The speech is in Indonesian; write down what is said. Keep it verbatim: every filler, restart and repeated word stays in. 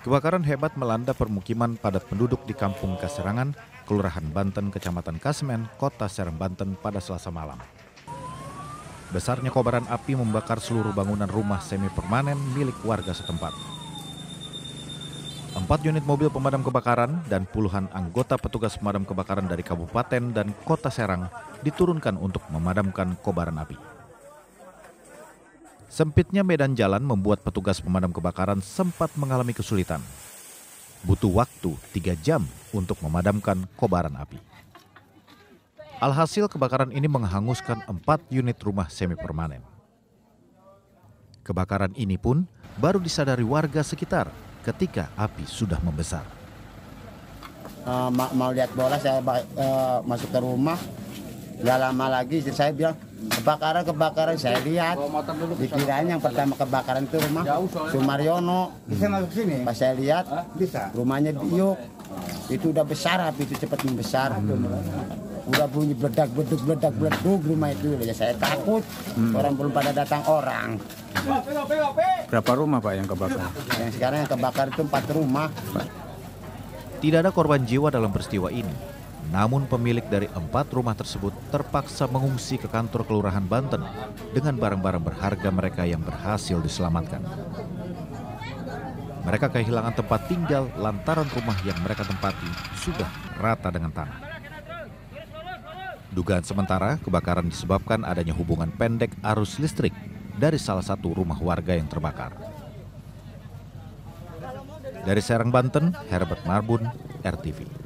Kebakaran hebat melanda permukiman padat penduduk di Kampung Kaserangan, Kelurahan Banten, Kecamatan Kasemen, Kota Serang, Banten pada Selasa malam. Besarnya kobaran api membakar seluruh bangunan rumah semi permanen milik warga setempat. Empat unit mobil pemadam kebakaran dan puluhan anggota petugas pemadam kebakaran dari Kabupaten dan Kota Serang diturunkan untuk memadamkan kobaran api. Sempitnya medan jalan membuat petugas pemadam kebakaran sempat mengalami kesulitan. Butuh waktu tiga jam untuk memadamkan kobaran api. Alhasil kebakaran ini menghanguskan empat unit rumah semi permanen. Kebakaran ini pun baru disadari warga sekitar ketika api sudah membesar. Uh, ma mau lihat bola, saya uh, masuk ke rumah. Gak lama lagi saya bilang, kebakaran, kebakaran. Saya lihat, dikirain yang pertama kebakaran itu rumah Sumaryono. Bisa masuk sini? Pas saya lihat, bisa. Rumahnya Biuk. Itu udah besar, api itu cepat membesar. Udah bunyi beledak, bleduk, beledak, bleduk rumah itu. Ya saya takut, hmm. orang belum pada datang orang. Berapa rumah Pak yang kebakar? Yang sekarang yang kebakar itu empat rumah. Tidak ada korban jiwa dalam peristiwa ini. Namun pemilik dari empat rumah tersebut terpaksa mengungsi ke kantor Kelurahan Banten dengan barang-barang berharga mereka yang berhasil diselamatkan. Mereka kehilangan tempat tinggal lantaran rumah yang mereka tempati sudah rata dengan tanah. Dugaan sementara kebakaran disebabkan adanya hubungan pendek arus listrik dari salah satu rumah warga yang terbakar. Dari Serang, Banten, Herbert Marbun, R T V.